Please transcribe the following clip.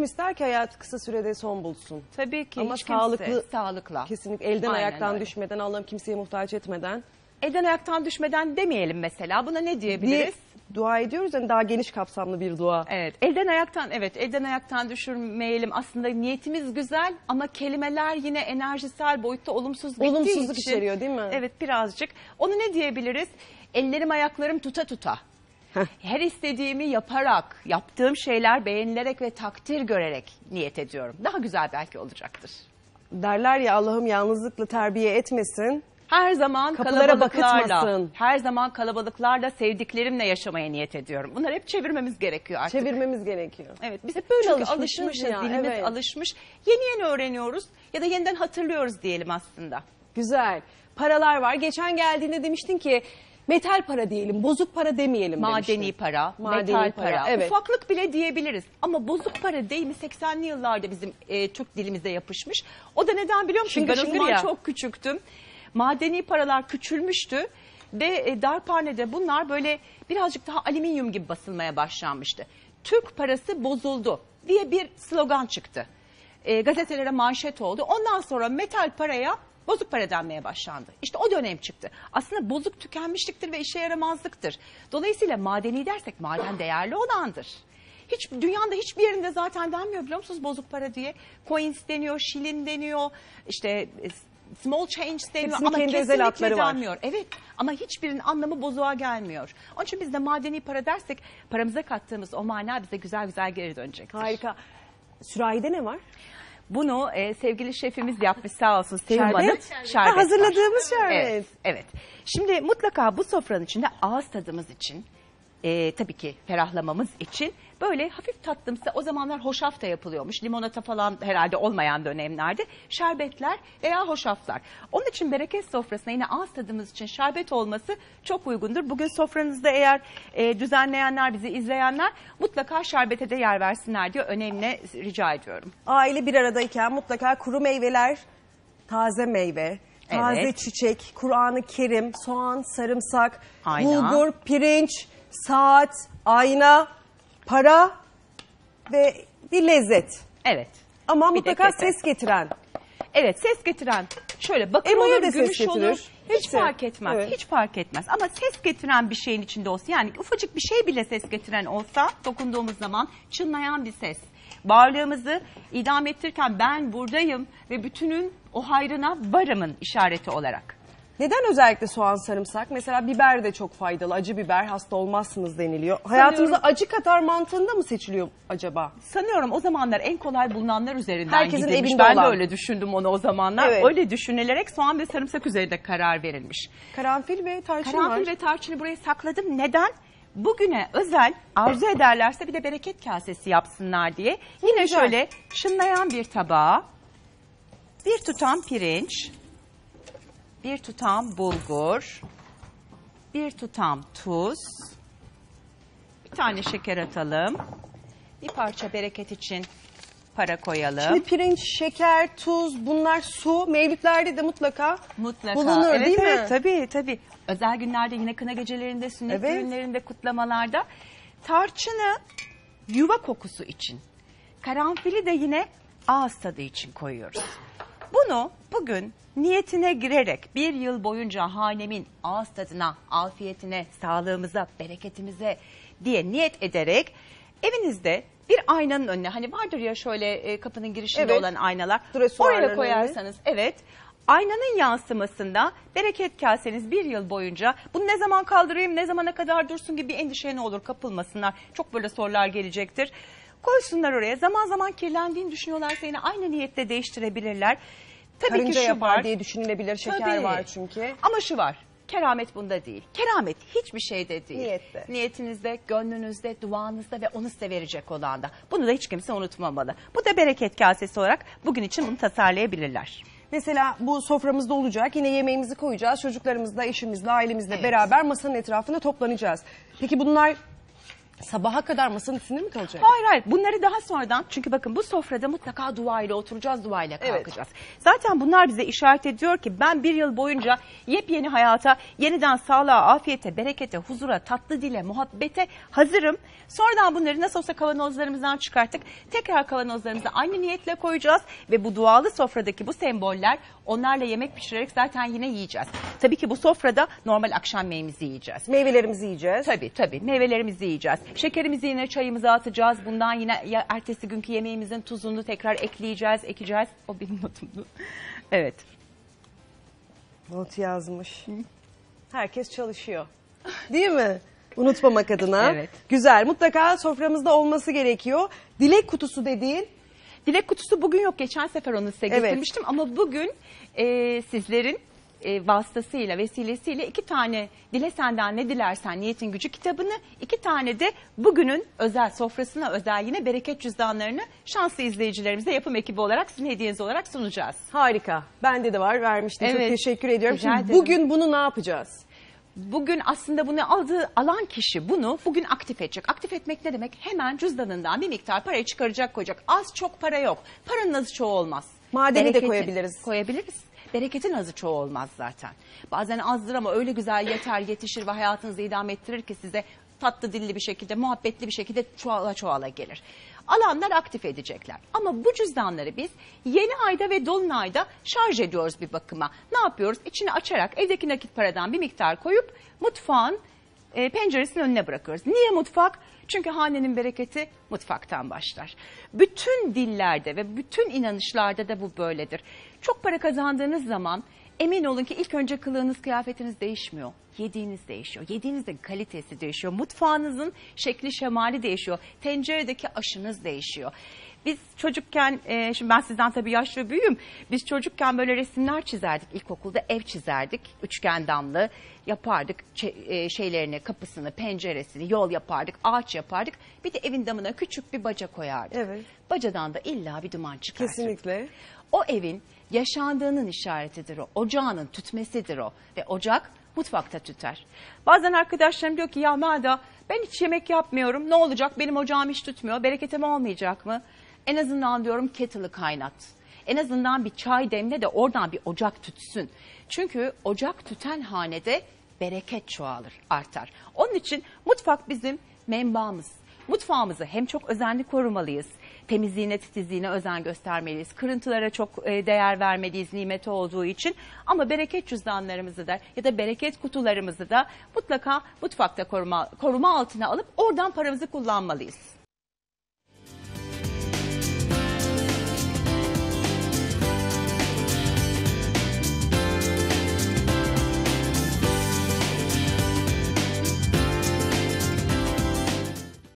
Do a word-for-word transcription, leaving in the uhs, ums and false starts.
kim ister ki hayat kısa sürede son bulsun? Tabii ki. Ama hiç sağlıklı, kimse, sağlıkla. Kesinlikle elden Aynen ayaktan öyle. düşmeden, Allah'ım kimseye muhtaç etmeden. Elden ayaktan düşmeden demeyelim mesela. Buna ne diyebiliriz? Bir dua ediyoruz yani daha geniş kapsamlı bir dua. Evet, elden ayaktan evet elden ayaktan düşürmeyelim. Aslında niyetimiz güzel ama kelimeler yine enerjisel boyutta olumsuz bittiği Olumsuzluk için. içeriyor değil mi? Evet, birazcık. Onu ne diyebiliriz? Ellerim ayaklarım tuta tuta. Heh. Her istediğimi yaparak, yaptığım şeyler beğenilerek ve takdir görerek niyet ediyorum. Daha güzel belki olacaktır. Derler ya Allah'ım yalnızlıkla terbiye etmesin. Her zaman Kapılara kalabalıklarla, bakıtmasın. her zaman kalabalıklarla sevdiklerimle yaşamaya niyet ediyorum. Bunları hep çevirmemiz gerekiyor artık. Çevirmemiz gerekiyor. Evet, biz Hep böyle çünkü alışmışız alışmışız, ya, dilimiz evet. alışmış. Yeni yeni öğreniyoruz ya da yeniden hatırlıyoruz diyelim aslında. Güzel. Paralar var. Geçen geldiğinde demiştin ki metal para diyelim, bozuk para demeyelim Madeni demiştin. para, Madeni metal para, para, evet. ufaklık bile diyebiliriz. Ama bozuk para deyimi seksenli yıllarda bizim e, Türk dilimize yapışmış. O da neden biliyor musun? Şıngır Ben o şıngır zaman ya. çok küçüktüm. Madeni paralar küçülmüştü ve e, darphanede bunlar böyle birazcık daha alüminyum gibi basılmaya başlanmıştı. Türk parası bozuldu diye bir slogan çıktı. E, gazetelere manşet oldu. Ondan sonra metal paraya bozuk para denmeye başlandı. İşte o dönem çıktı. Aslında bozuk tükenmişliktir ve işe yaramazlıktır. Dolayısıyla madeni dersek maden değerli olandır. Hiç dünyada hiçbir yerinde zaten denmiyor biliyor musunuz bozuk para diye. Coins deniyor, şilin deniyor, işte e, small change deniyor Hepsinin ama kendi özel kesinlikle hatları var. denmiyor. Evet, ama hiçbirinin anlamı bozuğa gelmiyor. Onun için biz de madeni para dersek paramıza kattığımız o mana bize güzel güzel geri dönecektir. Harika. Sürahide ne var? Bunu e, sevgili şefimiz yapmış sağ olsun Sevim Şerbet? Hanım. Ha, Şerbet hazırladığımız var. şerbet. Evet, evet. Şimdi mutlaka bu sofranın içinde ağız tadımız için, e, tabii ki ferahlamamız için böyle hafif tatlımsı, o zamanlar hoşaf da yapılıyormuş. Limonata falan herhalde olmayan dönemlerde şerbetler veya hoşaflar. Onun için bereket sofrasına yine ağız tadımız için şerbet olması çok uygundur. Bugün sofranızda eğer e, düzenleyenler, bizi izleyenler mutlaka şerbete de yer versinler diye önemli rica ediyorum. Aile bir aradayken mutlaka kuru meyveler, taze meyve, taze Evet. çiçek, Kur'an-ı Kerim, soğan, sarımsak, Ayna. bulgur, pirinç, saat, ayna, para ve bir lezzet. Evet. Ama Bir de mutlaka kete. ses getiren. Evet, ses getiren şöyle bakır Emo'ya olur, da ses gümüş getirir. olur. Hiç Hepsi. fark etmez. Evet. Hiç fark etmez. Ama ses getiren bir şeyin içinde olsa, yani ufacık bir şey bile ses getiren olsa dokunduğumuz zaman çınlayan bir ses. Varlığımızı idam ettirirken ben buradayım ve bütünün o hayrına varımın işareti olarak. Neden özellikle soğan, sarımsak? Mesela biber de çok faydalı. Acı biber, hasta olmazsınız deniliyor. Hayatımıza acı katar mantığında mı seçiliyor acaba? Sanıyorum o zamanlar en kolay bulunanlar üzerinden Herkesin gidilmiş. evinde Ben olan. de öyle düşündüm onu o zamanlar. Evet. Öyle düşünülerek soğan ve sarımsak üzerinde karar verilmiş. Karanfil ve tarçın Karanfil var. ve tarçını buraya sakladım. Neden? Bugüne özel arzu ederlerse bir de bereket kasesi yapsınlar diye. Yine güzel. şöyle şınlayan bir tabağa bir tutam pirinç, bir tutam bulgur, bir tutam tuz, bir tane şeker atalım, bir parça bereket için para koyalım. Şimdi pirinç, şeker, tuz, bunlar su. Mevlütlerde de mutlaka, Mutlaka. bulunur evet, değil evet, mi? Tabii tabii. Özel günlerde yine kına gecelerinde, sünnet Evet. düğünlerinde, kutlamalarda. Tarçını yuva kokusu için. Karanfili de yine ağız tadı için koyuyoruz. Bunu bugün niyetine girerek bir yıl boyunca hanemin ağız tadına, afiyetine, sağlığımıza, bereketimize diye niyet ederek evinizde bir aynanın önüne, hani vardır ya şöyle e, kapının girişinde Evet. olan aynalar, Dresuarların oraya koyarsanız evet, aynanın yansımasında bereket kaseniz bir yıl boyunca bunu ne zaman kaldırayım, ne zamana kadar dursun gibi bir endişeye ne olur, kapılmasınlar. Çok böyle sorular gelecektir. Koysunlar oraya. Zaman zaman kirlendiğini düşünüyorlarsa yine aynı niyette değiştirebilirler. Tabii Karınca ki şu yapar var. diye düşünülebilir. Şeker Tabii. var çünkü. Ama şu var. Keramet bunda değil. Keramet hiçbir şeyde değil. Niyette. Niyetinizde, gönlünüzde, duanızda ve onu size verecek olan da. Bunu da hiç kimse unutmamalı. Bu da bereket kasesi olarak bugün için bunu tasarlayabilirler. Mesela bu soframızda olacak. Yine yemeğimizi koyacağız. Çocuklarımızla, eşimizle, ailemizle Evet. beraber masanın etrafında toplanacağız. Peki bunlar Sabaha kadar masanın üstünde mi kalacak? Hayır hayır, bunları daha sonradan, çünkü bakın bu sofrada mutlaka dua ile oturacağız, dua ile kalkacağız. Evet. Zaten bunlar bize işaret ediyor ki ben bir yıl boyunca yepyeni hayata, yeniden sağlığa, afiyete, berekete, huzura, tatlı dile, muhabbete hazırım. Sonradan bunları nasıl olsa kavanozlarımızdan çıkarttık. Tekrar kavanozlarımıza aynı niyetle koyacağız ve bu dualı sofradaki bu semboller, onlarla yemek pişirerek zaten yine yiyeceğiz. Tabii ki bu sofrada normal akşam yemeğimizi yiyeceğiz. Meyvelerimizi yiyeceğiz. Tabii tabii, meyvelerimizi yiyeceğiz. Şekerimizi yine çayımıza atacağız. Bundan yine ya, ertesi günkü yemeğimizin tuzunu tekrar ekleyeceğiz, ekeceğiz. O benim notumdu. Evet. Not yazmış. Herkes çalışıyor. Değil mi? Unutmamak adına. Evet. Güzel. Mutlaka soframızda olması gerekiyor. Dilek kutusu dediğin. Dilek kutusu bugün yok. Geçen sefer onu size Evet. getirmiştim. Ama bugün e, sizlerin e, vasıtasıyla, vesilesiyle iki tane Dile Senden Ne Dilersen Niyetin Gücü kitabını, iki tane de bugünün özel sofrasına özel yine bereket cüzdanlarını şanslı izleyicilerimize yapım ekibi olarak sizin hediyeniz olarak sunacağız. Harika. Bende de var. Vermiştim. Evet. Çok teşekkür ediyorum. Rica Şimdi ederim. bugün bunu ne yapacağız? Bugün aslında bunu aldığı alan kişi bunu bugün aktif edecek. Aktif etmek ne demek? Hemen cüzdanından bir miktar parayı çıkaracak, koyacak. Az çok para yok. Paranın azı çoğu olmaz. Madeni de Bereketin- koyabiliriz. Koyabiliriz. Bereketin azı çoğu olmaz zaten. Bazen azdır ama öyle güzel yeter, yetişir ve hayatınızı idame ettirir ki size tatlı dilli bir şekilde, muhabbetli bir şekilde çoğala çoğala gelir. Alanlar aktif edecekler. Ama bu cüzdanları biz yeni ayda ve dolunayda şarj ediyoruz bir bakıma. Ne yapıyoruz? İçini açarak evdeki nakit paradan bir miktar koyup mutfağın e, penceresinin önüne bırakıyoruz. Niye mutfak? Çünkü hanenin bereketi mutfaktan başlar. Bütün dillerde ve bütün inanışlarda da bu böyledir. Çok para kazandığınız zaman emin olun ki ilk önce kılığınız, kıyafetiniz değişmiyor. Yediğiniz değişiyor. Yediğinizin kalitesi değişiyor. Mutfağınızın şekli, şemali değişiyor. Tenceredeki aşınız değişiyor. Biz çocukken, e, şimdi ben sizden tabii yaşlı büyüğüm. Biz çocukken böyle resimler çizerdik. İlkokulda ev çizerdik. Üçgen damlı yapardık. Ç- e, şeylerini, kapısını, penceresini, yol yapardık. Ağaç yapardık. Bir de evin damına küçük bir baca koyardık. Evet. Bacadan da illa bir duman çıkardı. Kesinlikle. O evin yaşandığının işaretidir o. Ocağının tütmesidir o. Ve ocak mutfakta tüter. Bazen arkadaşlarım diyor ki ya Melda ben hiç yemek yapmıyorum. Ne olacak? Benim ocağım hiç tütmüyor. Bereketim olmayacak mı? En azından diyorum kettle'ı kaynat. En azından bir çay demle de oradan bir ocak tütsün. Çünkü ocak tüten hanede bereket çoğalır, artar. Onun için mutfak bizim menbaımız. Mutfağımızı hem çok özenli korumalıyız. Temizliğine, titizliğine özen göstermeliyiz. Kırıntılara çok e, değer vermeliyiz nimeti olduğu için. Ama bereket cüzdanlarımızı da ya da bereket kutularımızı da mutlaka mutfakta koruma, koruma altına alıp oradan paramızı kullanmalıyız.